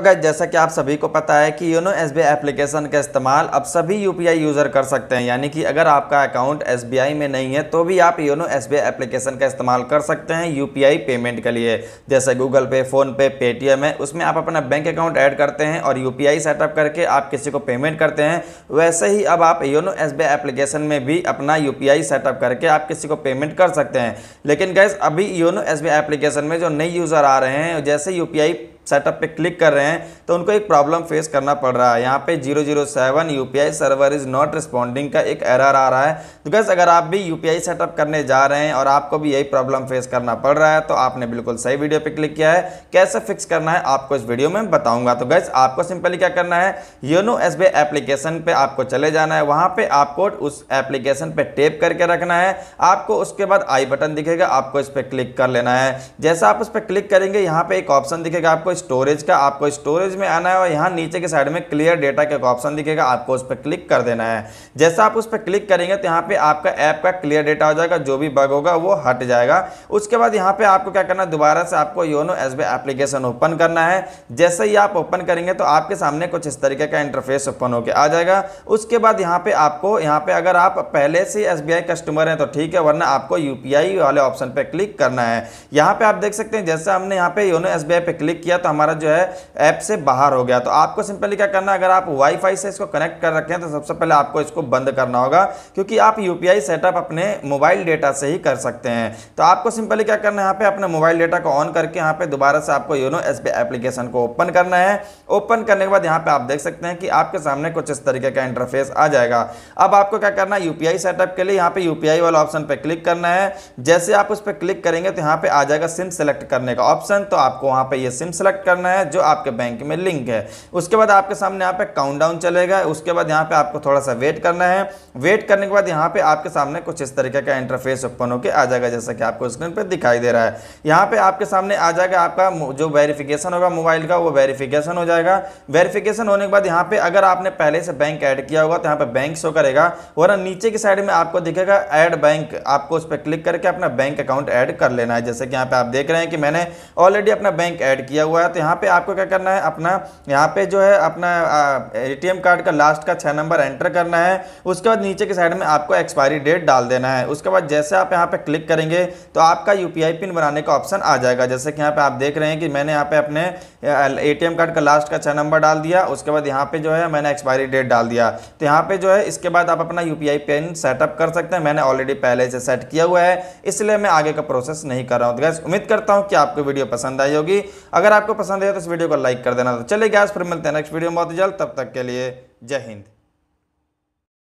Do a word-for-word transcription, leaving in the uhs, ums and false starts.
तो गाइस जैसा कि आप सभी को पता है कि योनो एसबीआई एप्लीकेशन का इस्तेमाल अब सभी यूपीआई यूज़र कर सकते हैं। यानी कि अगर आपका अकाउंट एसबीआई में नहीं है तो भी आप योनो एसबीआई एप्लीकेशन का इस्तेमाल कर सकते हैं यूपीआई पेमेंट के लिए। जैसे गूगल पे, फोन पे, पेटीएम है, उसमें आप अपना बैंक अकाउंट ऐड करते हैं और यूपीआई सेटअप करके आप किसी को पेमेंट करते हैं। वैसे ही अब आप योनो एसबीआई एप्लीकेशन में भी अपना यूपीआई सेटअप करके आप किसी को पेमेंट कर सकते हैं। लेकिन गाइस अभी योनो एसबीआई एप्लीकेशन में जो नए यूज़र आ रहे हैं, जैसे यूपीआई सेटअप पे क्लिक कर रहे हैं तो उनको एक प्रॉब्लम फेस करना पड़ रहा है। यहाँ पे zero zero seven UPI server is not responding का एक एरर आ रहा है। तो गाइस अगर आप भी यूपीआई सेटअप करने जा रहे हैं और आपको भी यही प्रॉब्लम फेस करना पड़ रहा है तो आपने बिल्कुल सही वीडियो पे क्लिक किया है। कैसे फिक्स करना है आपको इस वीडियो में बताऊंगा। तो गाइस आपको सिंपली क्या करना है, योनो एसबीआई एप्लीकेशन पे आपको चले जाना है। वहां पे आपको उस एप्लीकेशन पे टैप करके रखना है। आपको उसके बाद आई बटन दिखेगा, आपको इस पर क्लिक कर लेना है। जैसा आप उस पर क्लिक करेंगे यहाँ पे एक ऑप्शन दिखेगा आपको स्टोरेज का, आपको स्टोरेज में आना है और यहाँ नीचे के साइड में क्लियर डेटा का एक ऑप्शन दिखेगा, आपको उस पर क्लिक कर देना है। जैसा आप उस पर क्लिक करेंगे तो यहाँ पे आपका ऐप का क्लियर डेटा हो जाएगा, जो भी बग होगा वो हट जाएगा। उसके बाद यहाँ पे आपको क्या करना है, दोबारा से आपको योनो एसबीआई एप्लीकेशन ओपन करना है। जैसे ही आप ओपन करेंगे तो आपके सामने कुछ इस तरीके का इंटरफेस ओपन होकर आ जाएगा। उसके बाद यहाँ पे आपको यहाँ पे अगर आप पहले से एसबीआई कस्टमर हैं तो ठीक है, वरना आपको यूपीआई वाले ऑप्शन पे क्लिक करना है। यहाँ पे आप देख सकते हैं जैसे हमने यहाँ पे योनो एसबीआई पे क्लिक किया तो हमारा जो है ऐप से बाहर हो गया। तो आपको सिंपली क्या करना है, अगर आप वाईफाई से इसको कनेक्ट कर रखे हैं तो सबसे पहले आपको इसको बंद करना होगा, क्योंकि आप यूपीआई सेटअप अपने मोबाइल डेटा से ही कर सकते हैं। तो आपको सिंपली क्या करना है, यहाँ पे अपने मोबाइल डेटा को ऑन करके यहाँ पे दोबारा से आपको योनो एसबीआई एप्लीकेशन को ओपन करना है। ओपन करने के बाद यहाँ पे आप देख सकते हैं कि आपके सामने कुछ इस तरीके का इंटरफेस आ जाएगा। अब आपको क्या करना है, यूपीआई सेटअप के लिए यहाँ पे यूपीआई वाला ऑप्शन पे क्लिक करना है। जैसे आप उस पर क्लिक करेंगे तो यहाँ पे आ जाएगा सिम सेलेक्ट करने का ऑप्शन। तो आपको वहाँ पे ये सिम सेलेक्ट करना है जो आपके बैंक में लिंक है। उसके बाद आपके सामने यहाँ पे काउंटडाउन चलेगा। उसके बाद यहाँ पे आपको थोड़ा सा वेट करना है। वेट करने के बाद यहाँ पे आपके सामने कुछ इस तरीके का इंटरफेस ओपन होकर आ जाएगा, जैसा कि आपको स्क्रीन पे दिखाई दे रहा है। यहाँ पे आपके सामने आ जाएगा आपका जो वेरिफिकेशन होगा मोबाइल का, वो वेरिफिकेशन हो जाएगा। वेरिफिकेशन होने के बाद यहाँ पे अगर आपने पहले से बैंक ऐड किया होगा तो यहाँ पे बैंक शो करेगा, वरना नीचे की साइड में आपको दिखेगा ऐड बैंक। आपको उस पर क्लिक करके अपना बैंक अकाउंट ऐड कर लेना है। जैसे कि यहाँ पे आप देख रहे हैं कि मैंने ऑलरेडी अपना बैंक ऐड किया हुआ है। तो यहाँ पे आपको क्या करना है, अपना यहाँ पे जो है अपना एटीएम कार्ड का लास्ट का छह नंबर एंटर करना है। उसके बाद नीचे की साइड में आपको एक्सपायरी डेट डाल देना है। उसके बाद जैसे आप यहाँ पे क्लिक करेंगे तो आपका यूपीआई पिन बनाने का ऑप्शन आ जाएगा। जैसे कि यहाँ पे आप देख रहे हैं कि मैंने यहाँ पे अपने एटीएम कार्ड का लास्ट का छह नंबर डाल दिया। उसके बाद यहाँ पे जो है मैंने एक्सपायरी डेट डाल दिया। तो यहाँ पे जो है इसके बाद आप अपना यूपीआई पिन सेटअप कर सकते हैं। मैंने ऑलरेडी पहले से सेट किया हुआ है, इसलिए मैं आगे का प्रोसेस नहीं कर रहा हूँ। तो गाइस उम्मीद करता हूँ कि आपको वीडियो पसंद आई होगी। अगर आपको पसंद है तो इस वीडियो को लाइक कर देना। तो चलिए गाइस फिर मिलते हैं नेक्स्ट वीडियो में बहुत जल्द। तब तक के लिए जय हिंद।